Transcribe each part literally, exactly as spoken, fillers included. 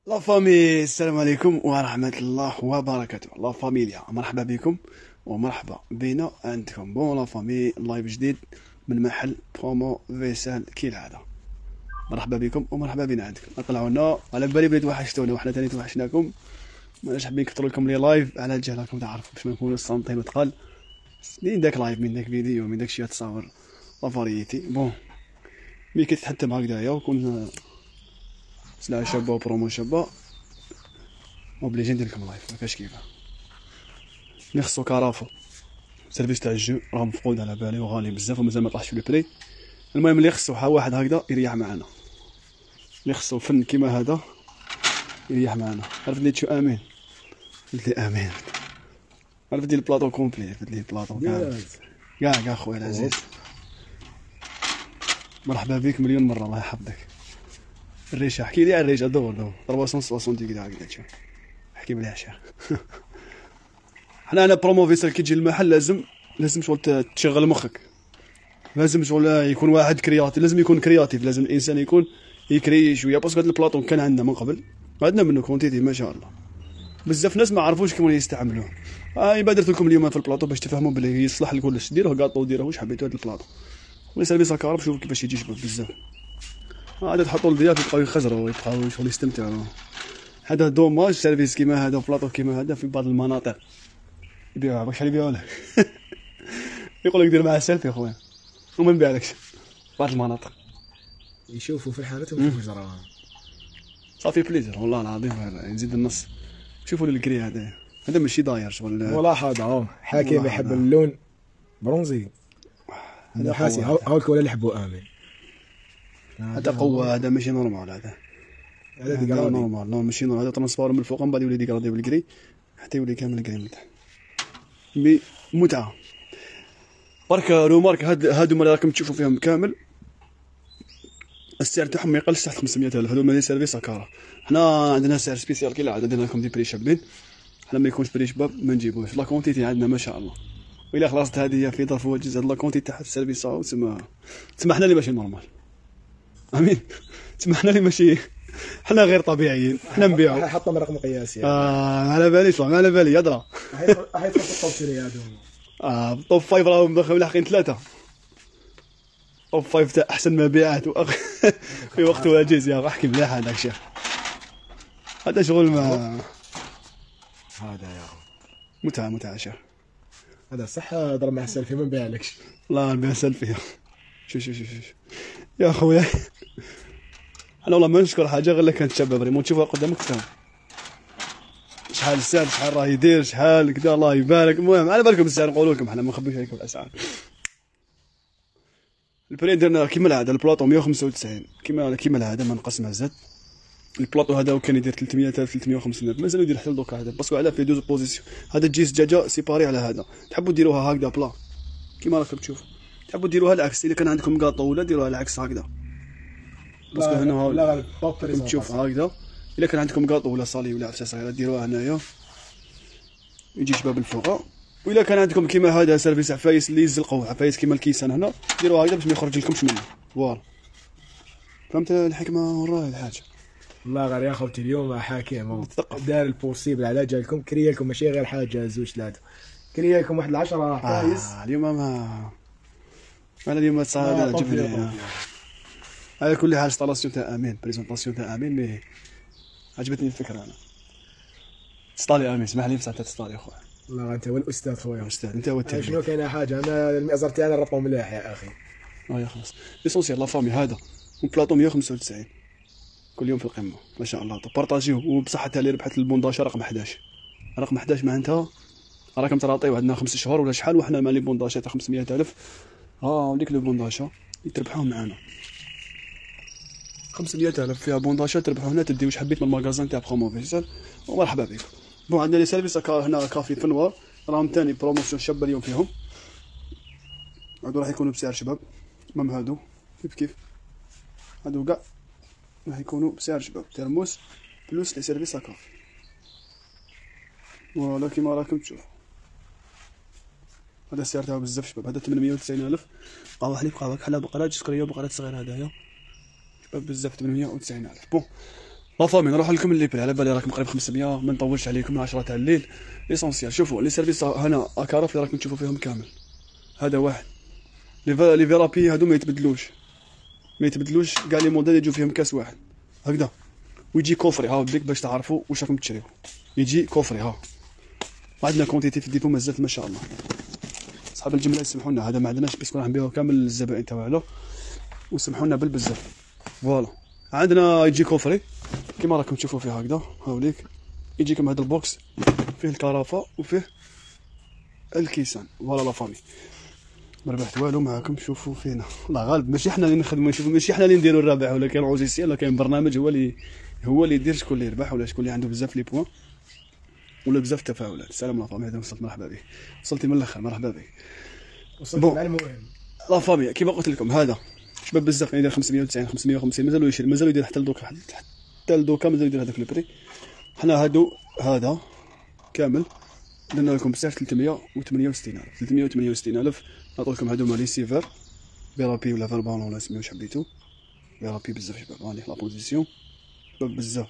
لا فامي، السلام عليكم ورحمة الله وبركاته. لا فاميليا، مرحبا بكم ومرحبا بينا عندكم. بون لا فامي، لايف جديد من محل برومو فيسال كالعادة. مرحبا بكم ومرحبا بينا عندكم. طلعونا على بالي بلي توحشتونا وحنا تاني توحشناكم. ماناش حابين نكثروا لكم لي لايف على جال راكم تعرفوا باش ما نكونوا الصامتين وتقال منين داك لايف، من داك فيديو، من داك شي تصاور لا فاريتي. بون مي كيتحتم هكذايا وكون سلعة شابة وبرومو شابة اوبليجي ندير لكم لايف، مكاش كيفاه. اللي خصو كرافو سيرفيس تاع الجو راه مفقود على بالي وغالي بزاف ومازال ما طلعش في البري. المهم اللي خصو ها واحد هكذا يريح معنا، اللي خصو فن كيما هذا يريح معنا. عرفت لي تشو امين، قلت لي امين. عرفت لي البلاطو كومبلي، عرفت لي البلاطو كاع كاع كاع خويا العزيز. مرحبا بك مليون مره، الله يحفظك. الريشه، احكي لي على الريشه. دور دور ثلاثمية وستين ديجري هكذا تشوف، احكي بلي عشا. حنا انا برومو فيسال كي تجي المحل لازم لازم شغل تشغل مخك، لازم شغل يكون واحد كرياتيف، لازم يكون كرياتيف، لازم الانسان يكون يكري شويه. باسكو هذا البلاطون كان عندنا من قبل، عندنا منه كونتيتي ما شاء الله. بزاف ناس ما عرفوش كيما يستعملوه. هاي آه درت لكم اليوم في البلاطو باش تفهموا بلي يصلح لكلش. ديروه كاطو، ديروه واش حبيتوا هذا البلاطو ويسال بيسا كارب. شوفوا كيفاش يجي شباب بزاف. هذا تحطوا الضياف يبقاو يخزروا ويبقاو شغل يستمتعوا. هذا دوماج سيرفيس كيما هذا وبلاطو كيما هذا في بعض المناطق يبيعوها. باش شحال يبيعوا لك؟ يقول لك دير معاه سيلفي خويا وما نبيعلكش. بعض المناطق يشوفوا في الحالات ويشوفوا جرى. صافي بليزر والله العظيم. نزيد النص. شوفوا الكري هذا، هذا ماشي داير شغل. ملاحظه اهو، حكيم يحب اللون برونزي. هذا حاسي هاولك ولا لحبوا امين. هذا قوه، هذا ماشي نورمال. هذا هذا هذا نورمال، نو ماشي نورمال. هذا ترانسبار من الفوق من بعد يولي ديكرادي بالكري حتى يولي كامل الكري من تحت. بمتعه. برك رومارك هاد هادو اللي راكم تشوفوا فيهم كامل السعر تاعهم ما يقلش تحت خمسمية ألف. هادو مالي سيرفيس سكارة. حنا عندنا سعر سبيسيال كي العاده، درنا لكم دي بري شابين. حنا ما يكونش بري شباب ما نجيبوش. لا كونتيتي عندنا ما شاء الله. وإلا خلصت هذه في ظرف وجز هاد لا كونتيتي تحت السيرفيس صاو تسمى تسمى حنا اللي ماشي نورمال. امين. تسمى حنا اللي ماشي، حنا غير طبيعيين. حنا نبيعوا. حطوا من رقم قياسي. اه على بالي شلون، على بالي يدرى. هاي تحط الطوشري هادو. اه توب فايف راهم داخل لاحقين ثلاثه. توب فايف تاع احسن مبيعات وأخ... في وقت وجيز يا احكي مليح هذاك الشيخ. هذا شغل ما هذا يا اخو متعه متعه شيخ. هذا صح. ضرب مع السيلفي ما نبيعلكش. الله نبيع سيلفي. شوف شوف شوف يا خويا. انا والله ما نشكر حاجه غير كانت شابه بريمون تشوفها قدامك تفهم شحال السعر، شحال راه يدير، شحال كذا. الله يبارك. المهم على بالكم السعر نقول لكم، حنا ما نخبيوش عليكم الاسعار. البري درنا كيما العاده البلاطو مية وخمسة وتسعين كيما كيما العاده، ما نقص ما زاد. البلاطو هذا كان يدير ثلاثمية ألف ثلاثمية وخمسين ألف، مازال يدير حتى دوكا هذا باسكو على فيه دوز بوزيسيون. هذا تجي زجاجه سيباري على هذا. تحبوا ديروها هكذا بلا كيما راكم تشوفوا، تحبوا ديروها العكس. الا كان عندكم كاطو ولا ديروها العكس هكذا باسكو هنا لا راكم تشوف هكذا. الا كان عندكم كاطو ولا صالي ولا عفسه صغيره ديروها هنايا يجي شباب الفوق. وإلا كان عندكم كيما هذا سيرفيس عفايس اللي يزلقوا عفايس كيما الكيسان هنا ديروها هكذا باش ما يخرج لكمش منه. فوالا فهمت الحكمه وراي الحاجه. والله غير يا خوتي اليوم حاكم دار البوسيبل على جالكم. كريا لكم ماشي غير حاجه زوج ثلاثه، كريا لكم واحد العشرة عفايس. آه اليوم ما انا اليوم صار عجبني. على كل حال انستالاسيون تاع امين، بريزونطاسيون تاع امين مي عجبتني الفكره. انا تسطالي امين، اسمح لي بصح تسطالي اخويا. والله انت هو الاستاذ خويا. استاذ انت هو التلميذ. شنو كاينه حاجه، انا المئزر تاعنا نربطو مليح يا اخي. اه يا خلاص ليسونسيال لا فامي. هذا بلاطو مية وخمسة وتسعين كل يوم في القمه ما شاء الله. بارطاجيو وبصحه اللي ربحت البونداشا رقم حداش. رقم حداش معناتها راكم تراطيو عندنا خمس شهور ولا شحال، وحنا مالي بونداشا تاع خمسمية ألف. ها وديك لو بونداشا يتربحوهم معانا خمسمية ألف فيها بونداشا تربحوا هنا. تدي واش حبيت من المغازان تاع برومو فيسال ومرحبا بكم. بون عندنا لي سيرفيس هنا كافي فنوار راهم ثاني بروموسيون شابه اليوم فيهم. هادو راح يكونوا بسعر شباب. مام هادو كيف كيف هادو كاع راح يكونوا بسعر شباب. ترموس بلوس لي سيرفيس كافي. فوالا كيما راكم تشوفوا هذا السعر تاعو بزاف شباب. هذا ثمنمية وتسعين ألف قهوه حليب قهوه كحله بقرات سكريه بقرات صغيره. هدايا شباب بزاف ثمنمية وتسعين ألف. بون لا فامي نروح لكم اللي بري على بالي راكم قريب خمسمية، ما نطولش عليكم من عشرة تاع الليل. ليسونسيال شوفوا لي سيرفيس هنا اكارف اللي راكم تشوفوا فيهم كامل. هذا واحد لي لي فيرابي هادو ما يتبدلوش ما يتبدلوش كاع لي موديل يجوا فيهم كاس واحد هكذا، ويجي كوفري ها بيك باش تعرفوا واش راكم تشريو. يجي كوفري ها، وعندنا كونتيتي في الديبو مازالت ما شاء الله. صحاب الجمله يسمحوا لنا، هذا ما عندناش باسكو راح نبيعو كامل للزبائن تاعنا وسمحوا لنا بالبزاف. فوالا عندنا يجي كوفري كيما راكم تشوفوا فيه هكذا، هاوليك يجيكم هذا البوكس فيه الكرافه وفيه الكيسان. فوالا لا فامي ما ربحت والو معاكم. شوفوا فينا الله غالب، ماشي حنا اللي نخدموا، نشوفوا ماشي حنا اللي نديروا الرابح، ولا كاين اوزيسي ولا كاين برنامج هو اللي هو اللي يدير شكون اللي يربح ولا شكون اللي عنده بزاف لي بوان ولا بزاف تفاعلات. السلام لا فامي، هذا وصلت مرحبا بك، وصلتي من الاخر مرحبا بك. وصلت مع المهم لا فامي كيما قلت لكم هذا شباب بزاف يدير خمسمية وتسعين خمسمية وخمسين، مازالو يشري مازالو يدير حتى لدوكا حتى لدوكا مازالو يدير هذاك البري. حنا هادو هذا كامل درنا لكم بسعر ثلاثمية وثمانية وستين ألف ثلاثمية وثمانية وستين ألف. نعطو لكم هادو مال ريسيفر بيرابي ولا فالبالون ولا سميو واش حبيتو، بيرابي بزاف شباب. هاني لا بوزيسيون شباب بزاف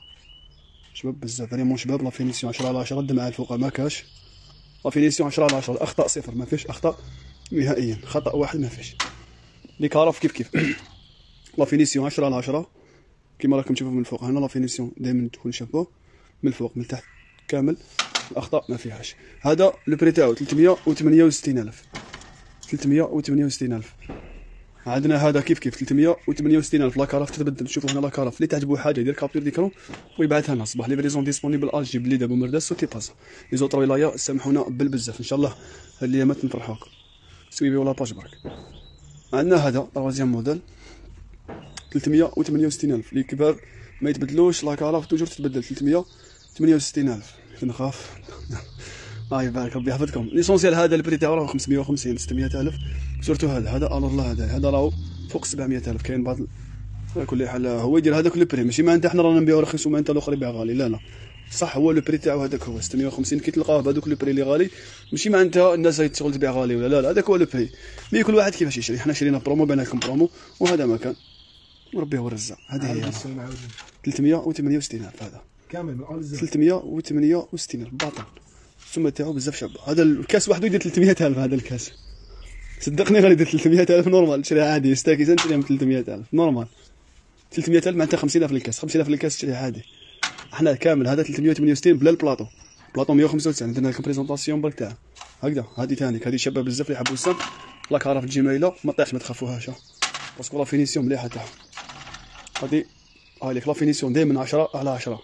شباب بزاف فريمون شباب. لا فينيسيون عشرة على عشرة، الدمعة الفوق ما كاش. لا فينيسيون عشرة على عشرة، الاخطاء صفر، ما فيش اخطاء نهائيا، خطا واحد ما فيش. لي كارف كيف كيف. لا فينيسيون عشرة على عشرة كيما راكم تشوفوا من الفوق. هنا لا فينيسيون دائما تكون شابه من الفوق من تحت كامل، الاخطاء ما فيهاش. هذا لو بري تاعو ثلاثمية وثمانية وستين ألف ثلاثمية وثمانية وستين ألف. عندنا هذا كيف كيف ثلاثمية وثمانية وستين ألف. لا كارف تتبدل. شوفوا هنا لا كارف اللي تعجبو حاجه يدير كابتور ديكرون ويبعثها لنا. صباح ليفريزون ديسپونيبل الجي بلي دابا مرداس وتي بازا. لي زوطر ولايا سامحونا بالبزاف ان شاء الله هاد الايامات نفرحوكم. سويبيو لا باج برك. عندنا هذا طروازيام موديل ثلاثمية وثمانية وستين ألف. لي كبار ما يتبدلوش، لا كارف توجور تتبدل ثلاثمية وثمانية وستين ألف. نخاف الله يبارك ربي يحفظكم. ليسونسيال هذا البري تاعو راه خمسمية وخمسين ستمية ألف. سورتو هذا هذا الله الله هذا هذا راهو فوق سبعمية ألف. كاين بعض على كل حال هو يدير هذاك لو بري، ماشي معناتها حنا رانا نبيعو رخيص وما انت الاخر يبيع غالي، لا لا صح. هو لو بري تاعو هذاك هو ستمية وخمسين. كي تلقاه بهذوك لو بري اللي غالي ماشي معناتها الناس راهي تشغل تبيع غالي ولا لا لا، هذاك هو لو بري. مي كل واحد كيفاش يشري. حنا شرينا برومو بعنا لكم برومو وهذا ما كان وربي هو الرزاق. هذه هي ثلاثمية وثمانية وستين ألف. هذا كامل من اول زين ثلاثمية وثمانية وستين ألف باطل. السمه تاعو بزاف شاب. هذا الكاس وحده يدير ثلاثمية ألف. هذا الكاس صدقني غادي يدير ثلاثمية ألف نورمال. تشريها عادي ستاكيزه نشريها ب ثلاثمية ألف نورمال. ثلاثمية ألف معناتها خمسين ألف للكاس، خمسين ألف للكاس تشريها عادي. احنا كامل هذا ثلاثمية وثمانية وستين بلا البلاطو. بلاطو مية وخمسة وتسعين. درنا لكم بريزونطاسيون برك تاعها هكذا. هذه ثاني هذه شابه بزاف اللي يحبوا السم. لا كارف الجيميله ما طيحش ما تخافوهاش باسكو لا فينيسيون مليحه تاعها. هذه هايليك لا فينيسيون دائما عشرة على عشرة.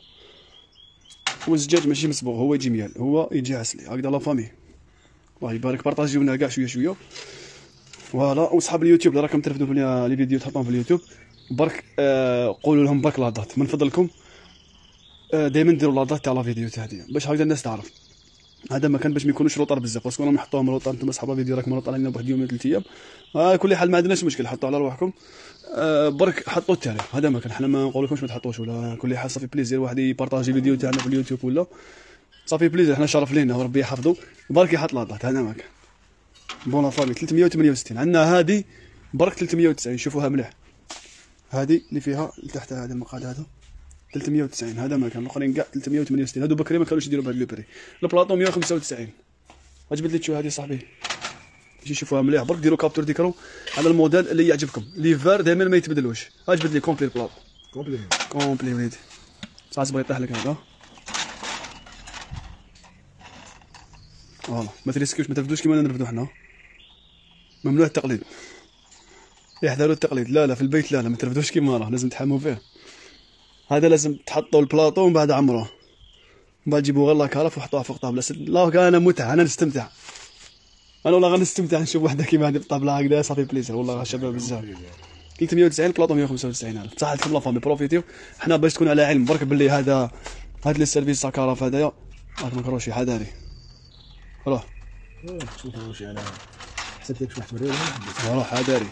والزجاج ماشي مصبوغ، هو يجي ميال، هو يجي عسلي هكذا. لا فامي الله يبارك بارطاجيونا كاع شويه شويه. فوالا وصحاب اليوتيوب اللي راكم ترفدوا في لي فيديو تحطوهم في اليوتيوب برك آه قولوا لهم برك لاضات من فضلكم. آه دائما ديروا لاضات تاع لا فيديو تاع هذه باش هكذا الناس تعرف. هذا ما كان باش ما يكونوش روطار بزاف باسكو راهم نحطوهم روطار. انتم اصحاب الفيديو راكم روطار علينا بواحد يومين ثلاث ايام. آه كل حال ما عندناش مشكل، حطوا على رواحكم. آه برك حطوا التاريخ. هذا ما كان حنا ما نقولكمش ما تحطوش ولا كل حال. صافي بليزير واحد يبارطاجي فيديو تاعنا في اليوتيوب ولا صافي بليزير. حنا شرف لينا وربي يحفظو. برك يحط لاضات. هذا ما كان بون لا فامي. ثلاثمية وثمانية وستين. عندنا هذه برك ثلاثمية وتسعين. شوفوها مليح. هذه اللي فيها لتحت هذا المقعد هذا ثلاثمية وتسعين. هذا ما كان. الاخرين كاع ثلاثمية وثمانية وستين. هادو بكري ما كانوش يديروا بهذا لو بري. البلاطو مية وخمسة وتسعين. عجبت لي تشوف هذه صاحبي باش يشوفوها مليح. برك ديروا كابتور ديكرون على الموديل اللي يعجبكم. لي فار دائما ما يتبدلوش. عجبت لي كومبلي البلاطو كومبلي كومبلي وليدي. صح بغيت يطيح لك هذا. فوالا ما تريسكيوش ما ترفدوش كيما نرفدو حنا. ممنوع التقليد. يحذروا التقليد. لا لا في البيت لا لا ما ترفدوش كيما راه لازم تحموا فيه. هذا لازم تحطوا البلاطو ومن بعد عمروه من بعد تجيبوا غير لاكارف وحطوها فوق طابله. لا انا متعه انا نستمتع. انا والله غنستمتع نشوف وحده كيما هذه بالطابله هكذا صافي بليزير والله شباب بزاف. ثلاثمية وتسعين البلاطو مية وخمسة وتسعين ألف. صح لكم لا فامي بروفيتيو. حنا باش تكون على علم برك باللي هذا هاد لي سيرفيس تاع كارف هذايا راكم كروشي حذاري. روح شوف واش انا حسبت لك واحد مريض. روح حذاري.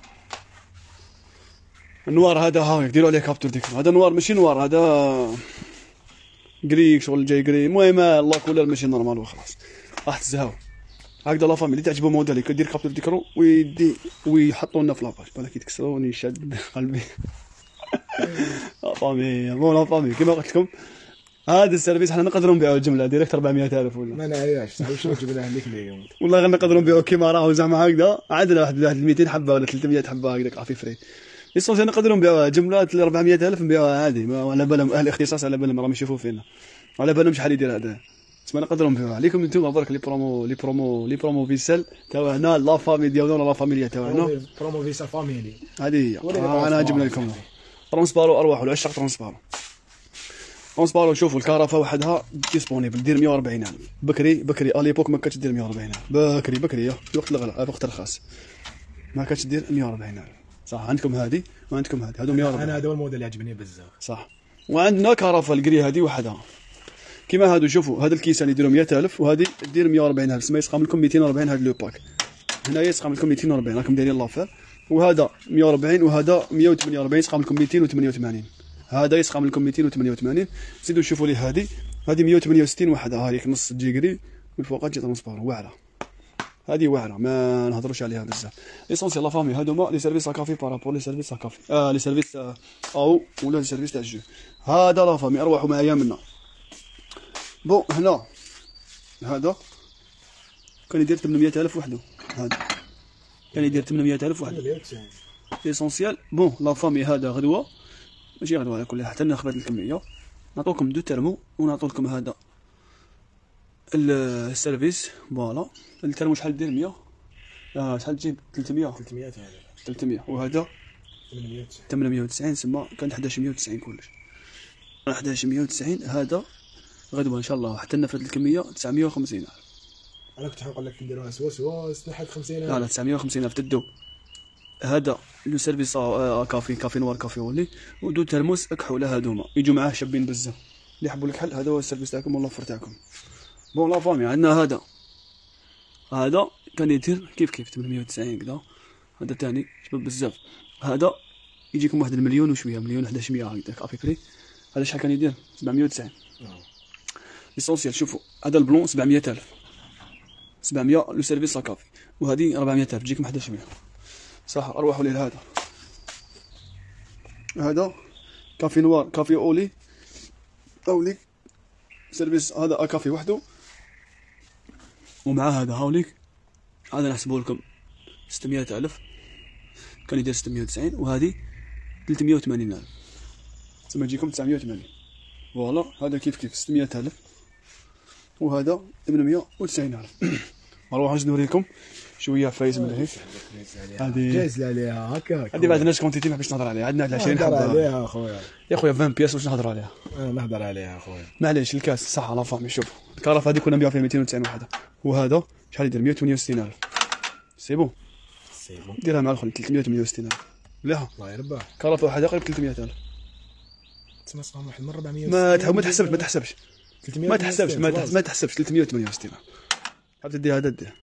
النوار هذا ها ديروا عليه كابتور ديكرون. هذا نوار ماشي نوار، هذا كري شغل جاي كري. المهم الله كولر ماشي نورمال وخلاص راح تزهاو هكذا. لا فامي اللي تعجبو موديل يدير كابتور ديكرون ويدي ويحطوا لنا في لاباج بالك يتكسروني شاد قلبي. لا فامي بون لا فامي كيما قلت لكم هذا السيرفيس حنا نقدروا نبيعوا الجمله ديريكت أربعمية ألف ولا ما نعرفش صح واش جبناه لك اليوم. والله غير نقدروا نبيعوا كيما راهو زعما هكذا عندنا واحد واحد مئتين حبه ولا ثلاثمية حبه هكذاك عافي فري ليسونسيال نقدروا نبيعوها جملات أربعمية ألف نبيعوها عادي ما على بالهم اهل الاختصاص على بالهم راهم يشوفوا فينا على بالهم شحال يدير هذا تسمى نقدروا نبيعوها عليكم انتم برك لي برومو لي برومو لي برومو فيسال تاعنا لا فامي ديالنا لا فاميليا تاعنا برومو فيسا فاميلي هذه هي آه انا جبنا لكم ترونسبارو ارواح العشاق ترونسبارو ترونسبارو شوفوا الكرافه وحدها ديسبونيبل دير مية وأربعين ألف بكري بكري الي بوك ما كانتش دير مية وأربعين ألف بكري بكري في وقت الغلاء في وقت الرخاص ما كانتش دير مية وأربعين ألف صح عندكم هذه وعندكم هذه هذو مية وأربعين انا هذا هو الموديل اللي عجبني بزاف صح وعندنا كرافه الكري هذه وحدها كيما هادو شوفوا هذا الكيسان يديروا مية ألف وهذه دير مية وأربعين ألف سما يسقام لكم مئتين وأربعين هذا لو باك هنايا يسقام لكم مئتين وأربعين راكم دايرين لافير وهذا مية وأربعين وهذا مية وثمانية وأربعين يسقام لكم مئتين وثمانية وثمانين هذا يسقام لكم مئتين وثمانية وثمانين زيدوا شوفوا لي هذه هذه مية وثمانية وستين وحده هايك نص جيجري من فوق تجي ترونسبار واعره هذه واعره ما نهضروش عليها بزاف ليسونسيال لا فامي هادوما لي سيرفيس كافي بارابور لي سيرفيس كافي اه لي سيرفيس آه او ولا لي سيرفيس تاع الجو هذا لا فامي اروحوا معايا منا بون هنا هذا كان يدير ثمانمية ألف وحده هذا كان يدير ثمانمية ألف وحده ليسونسيال بون لا فامي هذا غدوه ماشي غدوه على كل حال حتى نخبط الكميه نعطوكم دو ترمو ونعطو لكم هذا السيرفيس فوالا الترمو شحال دير مية اه شحال تجيب ثلاثمية ثلاثمية هذا ثلاثمية وهذا ثمانمية وتسعين سما كان حداش مية وتسعين كلش حداش مية وتسعين هذا غدوه ان شاء الله حتى نفذ الكميه تسعمية وخمسين ألف انا كنت حنقول لك نديروها سوا سوا نحط خمسين ألف لا لا تسعمية وخمسين ألف تدو هذا لو سيرفيس آه كافي كافي نوار كافي ولي ودو ترموس اكحوله هذوما يجوا معاه شابين بزاف اللي يحبوا الكحل هذا هو السيرفيس تاعكم والله تاعكم بون لا فامي عندنا هذا هذا كان يدير كيف كيف ثمانمية وتسعين كذا هذا ثاني شباب بزاف هذا يجيكم واحد المليون وشويه مليون حداش مية هكذاك افي بري هذا شحال كان يدير سبعمية وتسعين ليسونسيال شوفوا هذا البلون سبعمية ألف سبعمية لو سيرفيس كافي وهذه أربعمية ألف تجيكم حداش مية صح اروحوا لي لهذا هذا كافي نوار كافي اولي اولي سيرفيس هذا كافي وحده ومع هذا هاوليك هذا نحسبه لكم ستمية ألف كان يدير ستمية وتسعين وهذه ثلاثمية وثمانين ألف ثم يجيكم تسعمية وثمانين فوالا هذا كيف كيف ستمية ألف وهذا ثمانمية وتسعين ألف نروح باش نوريكم شويه فايز من هيك هذه جايز عليها هكا هذه بعد الناس كونتيتي ما باش نهضر عليها عندنا عشرين نهضر حبه عليها اخويا يا خويا عشرين بياس واش نهضر عليها انا نهضر عليها اخويا معليش الكاس صح لا فامي شوف الكرافه هذه كنا نبيعوا فيها مئتين وتسعين وحده وهذا شحال يدير مية وثمانية وستين ألف سي بون سي بون ديرها مع الاخر ثلاثمية وثمانية وستين ألف لا الله يربح كرافه واحده قريب ثلاثمية ألف تسمى صام واحد مره أربعمية ما تحسبش ما تحسبش ما تحسبش ما تحسبش ما تحسبش ما تحسبش ثلاثمية وثمانية وستين حتى دير هذا دير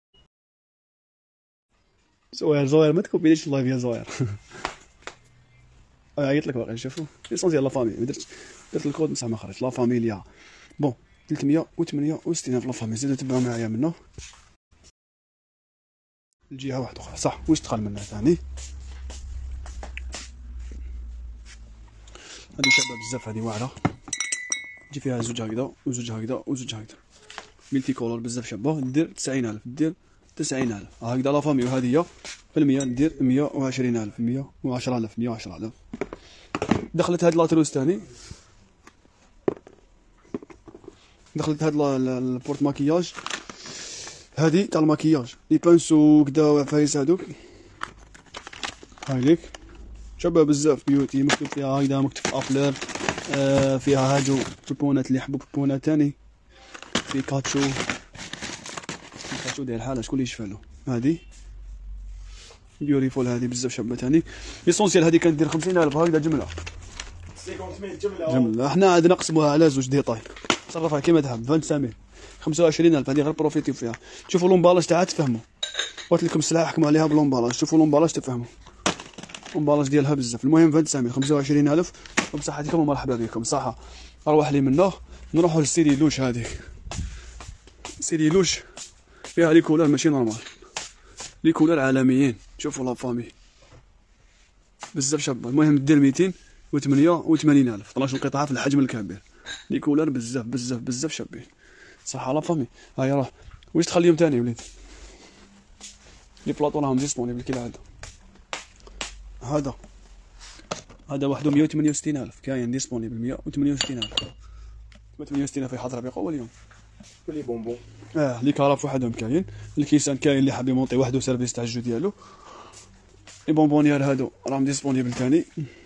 زوير زوير ما تكوبيليش اللايف يا زوير عيط لك باقي نشوفوا ليسونسيال لا فامي ما درتش درت الكود بصح ما خرج لا فاميليا بون ثلاثمية وثمانية وستين في لا فامي زيدوا تبعوا معايا منه الجهه واحده اخرى صح واش دخل منها ثاني هذه شابه بزاف هذه واعره تجي فيها زوج هكذا وزوج هكذا وزوج هكذا ملتي كولور بزاف شابه دير تسعين ألف دير تسعين ألف هكذا لا فامي وهذه هي في المية ندير مية وعشرين ألف مية وعشرة ألف مية وعشرة ألف دخلت هاد لاتروس تاني دخلت هاد البورت ماكياج هادي تاع الماكياج لي بانسو كدا وعفايس هادوك هايليك شابه بزاف بيوتي مكتوب فيها هكذا مكتوب ابلر آه فيها هاجو بونات اللي يحبوا بونات تاني في كاتشو كاتشو داير حاله شكون اللي يشفى له هادي بيوريفول هذه بزاف شابه ثاني ليسونسيال هذه كانت دير خمسين ألف هكذا جمله خمسين جمله جمله حنا عاد نقسموها على زوج ديطاي صرفها كيما تحب خمسة وخمسين خمسة وعشرين ألف هذه غير بروفيتي فيها شوفوا لومبالاج تاعها تفهموا قلت لكم السلعه حكموا عليها بلومبالاج شوفوا لومبالاج تفهموا لومبالاج ديالها بزاف المهم خمسة وخمسين خمسة وعشرين ألف وبصحتكم ومرحبا بكم صح اروح لي منه نروحوا للسيري لوش هذيك سيري لوش فيها لي كولر ماشي نورمال لي كولر عالميين شوفوا لا فامي بزاف شابه المهم دير مئتين وثمانية وثمانين ألف، اثناش قطعة في الحجم الكبير، لي كولر بزاف بزاف بزاف شابين. صح لا فامي. هيا روح واش تخليهم تاني وليد. لي بلاطو راهم ديسپونيبل كالعادة. هذا هذا وحده مية وثمانية وستين ألف كاين ديسپونيبل مية وثمانية وستين ألف. ثمانية وستين ألف يحضر بقوة اليوم. كلي بونبون. اه لي كراف وحدهم كاين، الكيسان كاين اللي حاب يمونطي وحده سيرفيس تاع الجو ديالو. لي بونبونيير هادو راهم ديسپونيبل تاني.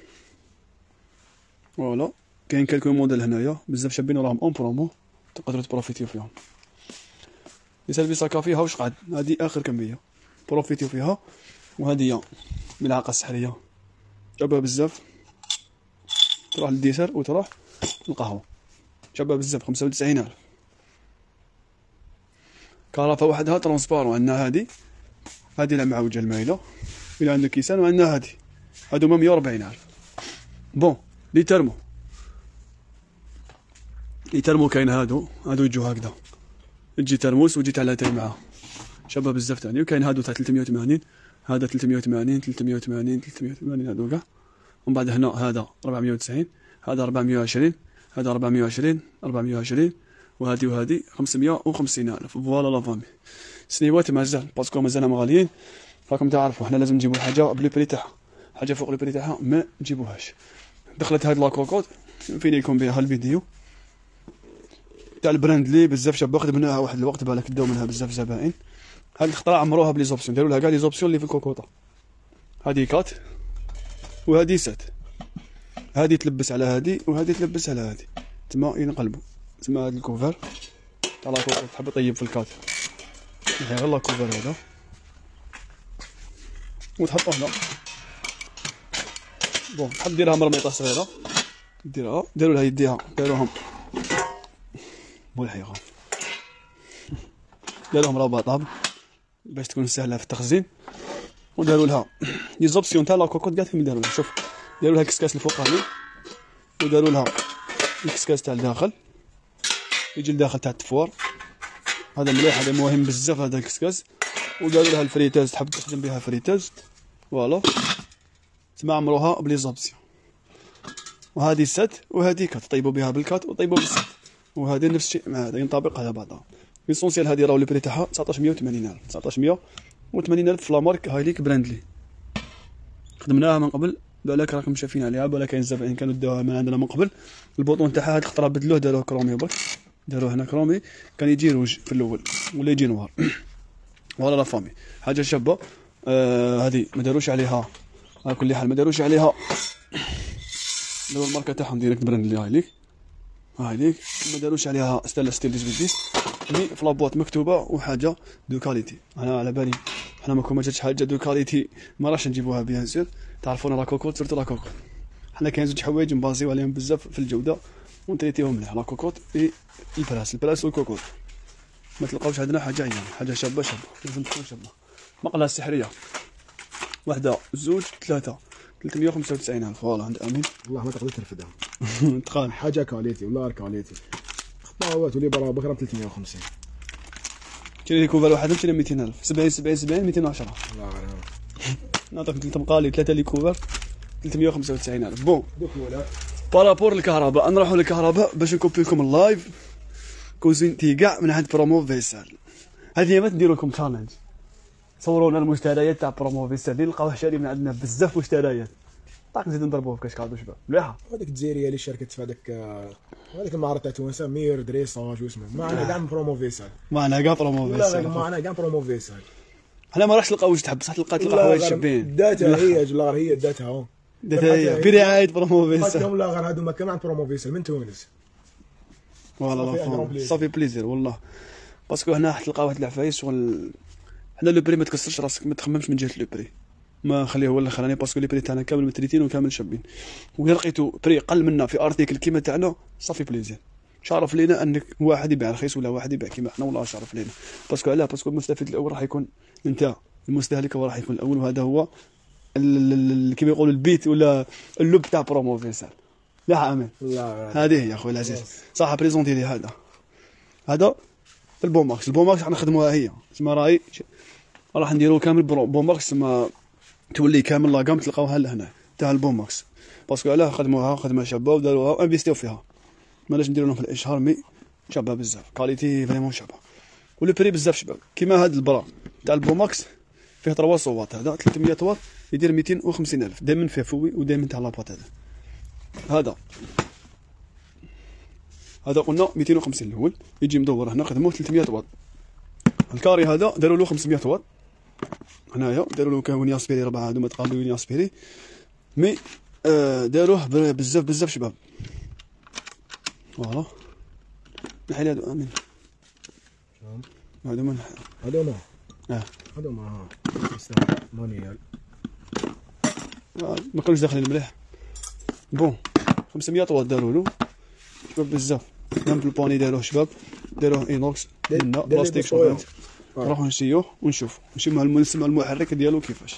فوالا كاين كالكو موديل هنايا بزاف شابين وراهم اون برومو تقدروا تبروفيتيو فيهم. لي سيرفيس كافي ها واش قعد، هادي اخر كميه بروفيتيو فيها. وهادي ملعقه سحريه شابه بزاف، تروح للديسر وتروح للقهوه شابه بزاف. خمسة وتسعين ألف. كرافه وحدها ترونسبارون. عندنا هادي هادي لا معوجه المايله الى عندك كيسان، وعندنا هادي هادو مية وأربعين ألف. بون لي ترمو لي ترمو كاين هادو هادو يجو هكذا، تجي ترموس وتجي تاع لاتاي معاه شابه بزاف تاني. وكاين هادو تاع ثلاثمية وثمانين، هذا ثلاثمية وثمانين ثلاثمية وثمانين ثلاثمية وثمانين هادو كاع. ومن بعد هنا هذا أربعمية وتسعين، هذا أربعمية وعشرين، هذا أربعمية وعشرين أربعمية وعشرين، وهادي وهادي خمسمية وخمسين ألف. فوالا لا فامي. سنيوات مازال باسكو مازالهم غاليين، راكم تعرفوا حنا لازم نجيبو حاجه بلو بري تاعها، حاجه فوق البري تاعها ما نجيبوهاش. دخلت هاد لاكوكوت نفينيكم بها الفيديو تاع البراندلي بزاف شابه، خدمناها واحد الوقت بالك داو منها بزاف زبائن. هاد الخطره عمروها بلي زوبسيون، داروا لها كاع لي زوبسيون اللي في الكوكوطه. هادي كات وهادي سات، هادي تلبس على هادي وهادي تلبس على هادي، تما ينقلبوا. تما هاد الكوفر تاع لاكوكوت تحب طيب في الكات غير غير لاكوفر هذا وتحطو هنا. بون تحب ديرها مرميطه صغيره ديرها، داروا لها يديها داروهم بولحيغه، داروهم رباطاب باش تكون سهله في التخزين. وداروا لها لي زوبسيون تاع لاكوكوت كاع فين داروا لها. شوف داروا لها كسكاس الفوقاني، وداروا لها الكسكاس تاع الداخل يجي الداخل تاع التفوار، هذا مليح هذا مهم بزاف هذا الكسكاس. وداروا لها الفريتاز تحب تخدم بها فريتاز فوالا، تما عمروها بلي زوبسيون. وهذه السات وهذه كات طيبوا بها بالكات وطيبوا بالسات، وهذه نفس الشيء مع هذا ينطبق على بعضها. ليسونسيال هذه راهو البري تاعها تسعطاش مية وثمانين ألف، تسعطاش مية وثمانين ألف في لامارك هايليك براندلي. خدمناها من قبل بالك راكم شايفين عليها، بالك كاين الزبائن كانوا داوها من عندنا من قبل. البوطون تاعها هاد الخطره بدلوه داروه كرومي برك، داروه هنا كرومي، كان يجي روج في الاول ولا يجي نوار. فوالا لا فامي حاجه شابه. آه هذه ما داروش عليها على كل حال، ما داروش عليها داروا الماركه تاعهم ديريكت براندلي هايليك هايليك، ما داروش عليها ستانلس ستيل ديس مي في لابوات مكتوبه وحاجه دو كاليتي. انا على بالي حنا ما كون ما جاتش حاجه دو كاليتي ما راش نجيبوها بيان سور. تعرفونا لاكوكوت سورتو لاكوكوت حنا كاين زوج حوايج نبازيو عليهم بزاف في الجوده ونتريتيهم مليح، لاكوكوت اي البلاس البلاس والكوكوت. ما تلقاوش عندنا حاجه عيان، حاجه شابه شابه لازم تكون شابه. مقله سحريه واحده زوج ثلاثه ثلاثمية وخمسة وتسعين ألف. فوالا عند امين والله ما تقدر ترفدها. تقال حاجه كاليتي والله كاليتي، خطاوات ولي برا بكره ثلاثمية وخمسين. شري لي كوفر واحد شري ميتين ألف، سبعين سبعين سبعين ميتين وعشرة. الله غير نعطيك ثلاثه مقالي ثلاثه لي كوفر ثلاثمية وخمسة وتسعين ألف. بون دوك ولا بارابور الكهرباء نروحوا للكهرباء باش نكوبي لكم اللايف كوزينتي كاع من عند برومو فيسال. هذه ما نديروا لكم تشالنج، صوروا لنا المشتريات تاع برومو فيسال اللي نلقاوه شاري من عندنا بزاف مشتريات، طاق نزيدو نضربوه في كاش كادو شباب مليحه. هذيك الجزائريه اللي شاركت في هذاك هذيك المعرض تاع تونس مير دريساج واسمه معنا كاع من برومو فيسال، معنا كاع برومو لا فيسال، معنا كاع برومو فيسال. حنا ما راحش نلقاو واش تحب بصح تلقى تلقى حوايج شابين. داتها هي لا هي داتها داتها هي برعايه برومو فيسال. قدام لا غير هادو ما كان عند برومو فيسال من تونس. والله صافي بليزير والله، باسكو هنا راح تلقى واحد العفايس شغل. حنا لو بري ما تكسرش راسك، ما تخممش من جهه لو بري، ما خليه هو اللي خلاني، باسكو لي بري تاعنا كامل متريتين وكامل شابين. وإلا لقيتو بري قل منا في ارتيكل كيما تاعنا صافي بليزير، شرف لينا انك واحد يبيع رخيص ولا واحد يبيع كيما حنا، والله شرف لينا. باسكو علاه باسكو المستفيد الاول راح يكون انت، المستهلك هو راح يكون الاول، وهذا هو كيما يقولوا البيت ولا اللب تاع برومو فيسال. لا امين هذه هي اخويا العزيز صح. بريزونتي لي هذا هذا في البون ماركس. البون ماركس راح نخدموها هي تسمى راهي راح نديرو كامل بون ماركس، تسمى تولي كامل لاكام تلقاوها لهنا تاع البوماكس، باسكو علاه خدموها خدمه شابه وداروها انفيستيو فيها، مالاش نديرو لهم في الاشهار، مي شابه بزاف، كاليتي فريمون شابه، ولو بري بزاف شباب. كيما هاد البرا تاع البوماكس فيه ثلاثمية واط، هذا ثلاثمية واط يدير ميتين وخمسين الف، دائما فيه فوي ودائما تاع لاباط. هذا هذا هذا قلنا ميتين وخمسين الاول، يجي مدور هنا خدموه ثلاثمية واط. الكاري هذا داروا له خمسمية واط، هنايا داروا له كاون ياسبيري ربعه هذوما تقابلوا ياسبيري، مي آه داروه بزاف بزاف شباب. فوالا نحيل هادو امين هادو من هادو ما اه هادو ما مانيال ما كانوش داخلين مليح. بون خمسمية واط داروا له شباب بزاف، ميم في البوني داروه شباب، داروه اينوكس منا بلاستيك شوفان. نروحو نسيوه ونشوفو نمشيو مع المنسم مع المحرك ديالو كيفاش.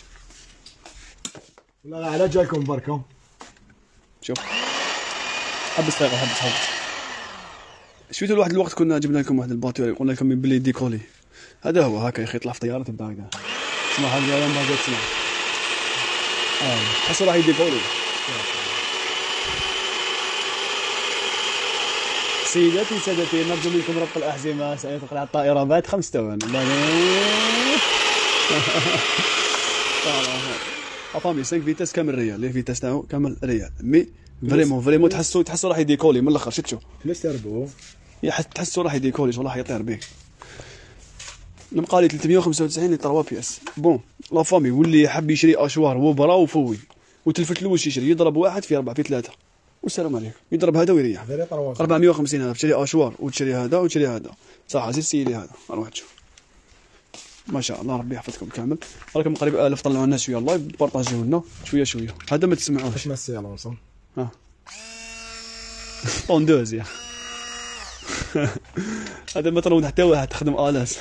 ولا على جايكم بركم. شوف حبس دقيقة حبس حبس. شفيتو لواحد الوقت كنا جبنا لكم واحد الباتوري قلنا لكم بلي ديكولي، هذا هو هكا يخيط يطلع في طيارة تبدا هكذا. اسمع هذا اليوم ما جات تسمع. اه حسوا راح يديكولي. سيداتي سادتي نرجو منكم ربط الأحزمة، سيدخل على الطائرة بعد خمس ثواني. افامي خمسة فيتاس كامل ريال، لي فيتاس تاعو كامل ريال، مي فريمون فريمون تحسوا تحسوا راح يديكولي من الاخر. شفتوا فلوس تربو تحسوا راح يديكولي والله يطير بيه. نبقى لي ثلاثمية وخمسة وتسعين لي ثلاثة بياس. بون لا فامي واللي حب يشري اشوار وبرا وفوي وتلفت له واش يشري، يضرب واحد في أربعة في ثلاثة والسلام عليكم، يضرب هذا ويريح. أربعمية وخمسين ألف تشري اشوار وتشري هذا وتشري هذا صح. زيد سيلي هذا روح تشوف ما شاء الله ربي يحفظكم كامل. راكم قريب ألف طلعوا لنا شويه الله بارطاجيو لنا شويه شويه. هذا ما تسمعوش اش نسي على وصل ها طوندوز يا هذا ما ترون حتى واحد تخدم آلاس.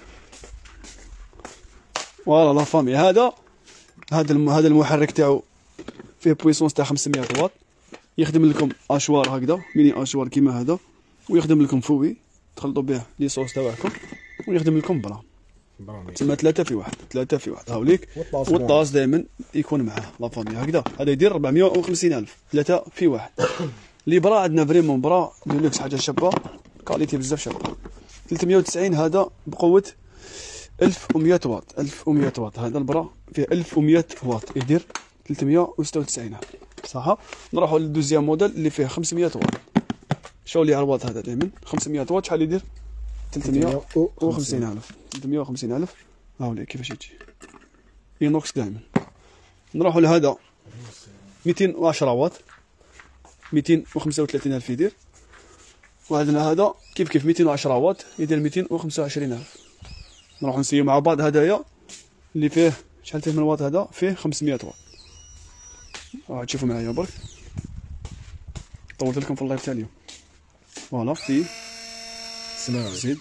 فوالا لا فامي هذا هذا هذا المحرك تاعو فيه بويسونس تاع خمسمية واط، يخدم لكم اشوار هكذا ميني اشوار كيما هذا، ويخدم لكم فوي تخلطوا به لي صوص تاعكم، ويخدم لكم برا تسمى ثلاثة في واحد ثلاثة في واحد هاوليك. والطاس دائما يكون معاه لا فامي هكذا. هذا يدير أربعمية وخمسين ألف ثلاثة في واحد. لي برا عندنا فريمون برا ديلوكس حاجه شابه كاليتي بزاف شابه. ثلاثمية وتسعين هذا بقوه ألف ومية واط ألف ومية واط. هذا البرا فيه ألف ومية واط يدير ثلاثمية وستة وتسعين صح. نروحوا للدوزيام موديل اللي فيه خمسمية واط. شو اللي عرضات هذا دائما خمسمية واط شحال يدير ثلاثمية وخمسين ألف ثلاثمية وخمسين ألف. هاولي كيفاش يجي اينوكس دائما. نروحوا لهذا ميتين وعشرة واط ميتين وخمسة وثلاثين ألف يدير. وعندنا هذا كيف كيف ميتين وعشرة واط يدير ميتين وخمسة وعشرين ألف. نروح نسيو مع بعض هدايا اللي فيه شحال فيه من واط. هذا فيه خمسمية واط. راح تشوفوا معايا برك طولت لكم في اللايف تاع اليوم. فوالا في سمع زيد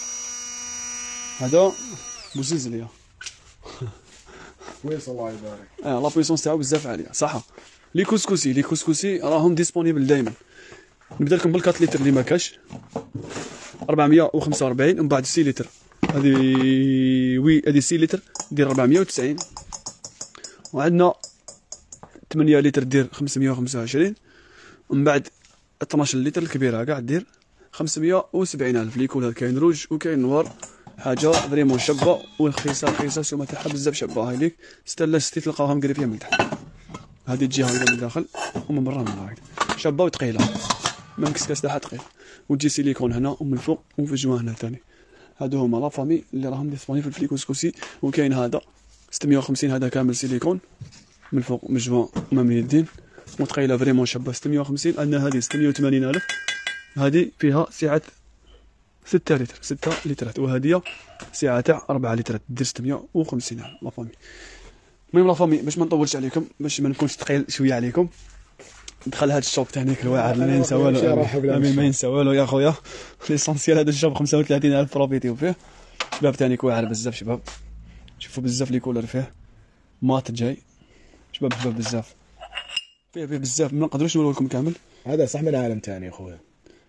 هذا بوزلزليه كويس الله يبارك. اه لا بويسونس تاعو بزاف عاليه صح. لي كسكسي لي كسكسي راهم ديسپونيبل دائما. نبدا لكم بالكات لتر اللي ما كاش أربعمية وخمسة وأربعين ومن بعد ستة لتر. هذه وي هذه ستة لتر دير أربعمية وتسعين. وعندنا ثمانية لتر دير خمسمية وخمسة وعشرين. ومن بعد اثناش لتر الكبيره كاع دير خمسمية وسبعين ألف. لي كل كاين روج وكاين نوار حاجه فريمون شابه. والخيسه خيسه السومه تاعها بزاف شابه. هاي ليك ستة ستة تلقاوهم قريبين من تحت. هذه الجهه من الداخل ومن برا من هاك شابه وثقيله ما مكسكاس تاعها ثقيل. وتجي سيليكون هنا ومن الفوق وفي الجوا هنا ثاني. هادو هما لا فامي اللي راهم ديسپونيبل في الكسكسي. وكاين هذا ستمية وخمسين هذا كامل سيليكون من الفوق من الجوا وما من اليدين وثقيله فريمون شابه ستمية وخمسين. عندنا هذه ستمية وثمانين ألف. هذه فيها سعه ستة لتر ستة لترات. وهذه سعه تاع أربعة لترات دير ستمية وخمسين ألف لا فامي. المهم لا فامي باش ما نطولش عليكم باش ما نكونش ثقيل شويه عليكم دخل هذا الشوب تاعك الواعر ما ينسى والو امين ما ينسى والو يا خويا. ليسونسيال هذا الشوب خمسة وثلاثين ألف بروفيتيو فيه. شباب تانيك واعر بزاف شباب. شوفوا بزاف لي كولر فيه مات جاي شباب شباب بزاف فيه فيه بزاف ما نقدروش نقول لكم كامل. هذا صح من عالم ثاني خويا.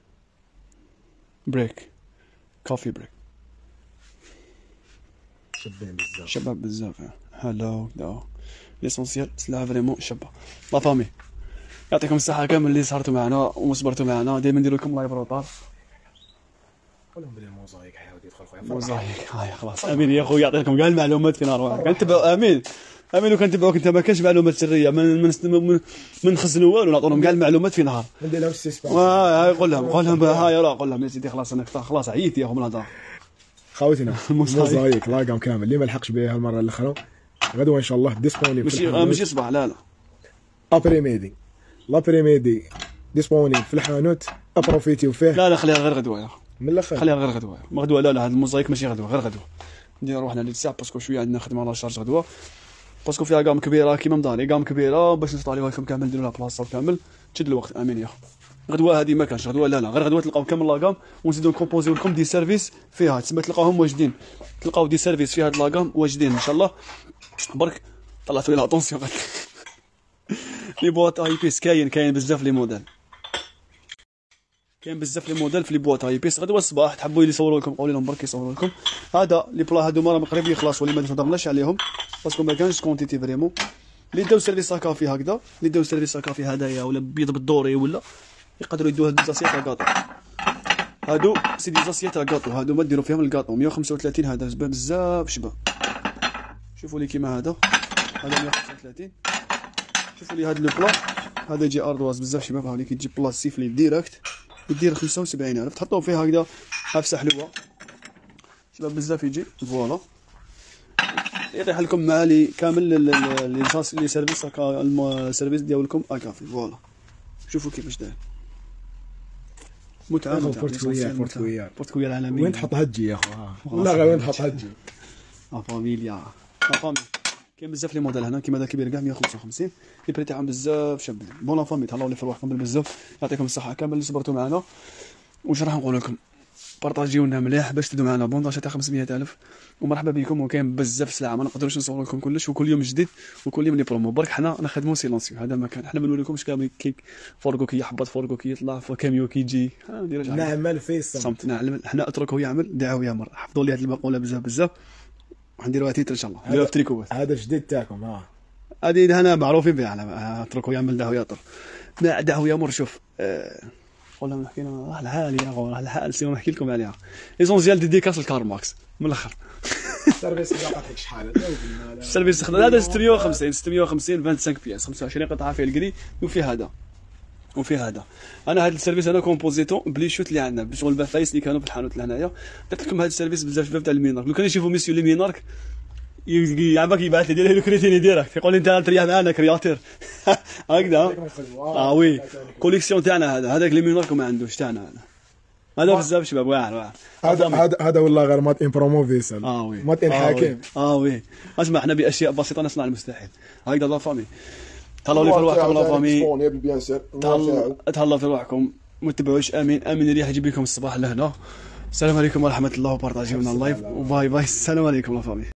بريك كوفي بريك شباب بزاف شباب بزاف هلا وكذا ليسونسيال سلعه فريمون شابه. لا فامي يعطيكم الصحه كامل اللي سهرتوا معنا وصبرتوا معنا، دائما ندير لكم لايف روطار. قولهم بلي الموزايك حيعاود يدخل خويا موزايك. هاي خلاص امين يا خويا يعطيكم كاع المعلومات فين نروح كنتبعوا. امين امين وكنتبعوك انت، ما كانش معلومات سريه من من من, من نخزنوا والو، نعطونهم كاع المعلومات في نهار. ندير لهم السيسبانس. اه قول لهم قول لهم هاي راه قول لهم يا سيدي خلاص انا خلاص عييت يا اخو من الهضره. خوتنا الموزايك لاقام كامل اللي ما لحقش بها المره الاخرى غدوه ان شاء الله ديسبونيبل. ماشي ماشي صباح لا لا ابري ميدي لابري ميدي ديسبونيبل في الحانوت، ابروفيتيو فيه. لا لا خليها غير غدوه يا من الاخر خليها غير غدوه ما غدوه لا لا هذا الموزايك ماشي غدوه غير غدوه. ندير روحنا لي ساعه باسكو شويه عندنا خدمه على شارج غدوه، باسكو فيها قام كبيره كيما مداري قام كبيره باش نصطاليوها لكم كامل نديروا لها بلاصه كامل تشد الوقت. امين يا اخو غدوه هذه ما كانش غدوه لا لا غير غدوه تلقاو كامل لاكام ونزيدو نكومبوزيو لكم دي سيرفيس فيها تسمى تلقاوهم واجدين، تلقاو دي سيرفيس فيها هاد لاكام واجدين ان شاء الله. برك طلعتوا لي اتونسيون لي بواط اي بيس كاين كاين بزاف لي موديل، كاين بزاف لي موديل في لي بواط اي بيس. غدوه الصباح تحبوا يصوروا لكم قولوا لهم برك يصوروا لكم. هذا لي بلا هادو راه قريب يخلصوا اللي ما هضرناش عليهم باسكو ما كانش كونتيتي فريمون. اللي داو سيرفيس كافي هكذا اللي داو سيرفيس كافي هدايا ولا بيض بالدوري ولا يقدروا يدوها ديزاسيات تاع كاطو. هادو سي ديزاسيات تاع كاطو، هادو ما ديروا فيهم الكاطو مية وخمسة وثلاثين. هذا شباب بزاف شباب، شوفوا لي كيما هذا هذا مية وخمسة وثلاثين. شوفوا لي هذا لو بلا هذا يجي اردواز بزاف شباب. هاولي كيجي بلا سيفلي ديريكت يدير خمسة وسبعين ألف تحطوه فيه هكذا حافسه حلوه شباب بزاف يجي فوالا يطيح لكم مع لي كامل لي لي سيرفيس هكا السيرفيس ديالكم هكافي فوالا. شوفوا كيفاش داير متعه بورتويال بورتويال بورتويال العالميه. وين تحط هجي يا اخو؟ والله غير وين تحط هجي لا فاميليا لا فامي. كاين بزاف لي موديل هنا كيما هذا كبير كاع مية وخمسة وخمسين لي بري تاعهم بزاف شابين. بون لا فامي تهلاو لي في رواحكم بزاف يعطيكم الصحه كامل اللي صبرتوا معنا. واش راح نقول لكم بارطاجيونا مليح باش تدو معنا بونداج تاع خمسمية ألف ومرحبا بكم. وكاين بزاف سلعه ما نقدروش نصور لكم كلش وكل يوم جديد وكل يوم لي برومو. برك حنا نخدموا سيلونسيو هذا مكان حنا ما نوريكمش كامل كي فورغو كي يحبط فورغو كي يطلع كاميو كي يجي ندير نعمل في الصمت نعمل حنا اتركوه يعمل دعوه يامر. حفظوا لي هذه المقوله بزاف بزاف ونديروها تيتر ان شاء الله نديروها في تريكوات. هذا جديد تاعكم ها هذه هنا معروفين بها اتركوه يعمل دعوه يطر ما دعوه يامر. شوف أه والله ما حكينا راه الحال يا اخو راه الحال سير نحكي لكم عليها ليسونسيال ديديكاس الكارماكس من الاخر. السيرفيس ما عطيك شحال السيرفيس خدام هذا ستمية وخمسين ستمية وخمسين خمسة وعشرين بياس خمسة وعشرين قطعه فيه الكري وفي هذا وفي هذا. انا هذا السيرفيس انا كومبوزيتو بلي شوت اللي عندنا بشغل البفايس اللي كانوا في الحانوت لهنايا. درت لكم هذا السيرفيس بزاف شباب تاع المينارك. لو كان يشوفوا ميسيو لي مينارك يعبك يبعث لي دير له كريتيني ديريكت يقول لي انت تريح معنا كرياتير هكذا. اه وي كوليكسيون تاعنا هذا هذاك لي مينارك ما عندوش تاعنا هذا هذا بزاف شباب واعر واعر. هذا هذا هذا والله غير مات ان برومو فيسل اه وي مات ان حكيم اه وي. اسمع احنا باشياء بسيطه نصنع المستحيل هكذا. لا فامي تهلاو لي في رواحكم لا فامي تهلاو في رواحكم ما تتبعوش. امين امين اللي يجيب لكم الصباح لهنا. السلام عليكم ورحمه الله وبارطاجيونا اللايف وباي باي. السلام عليكم لا فامي.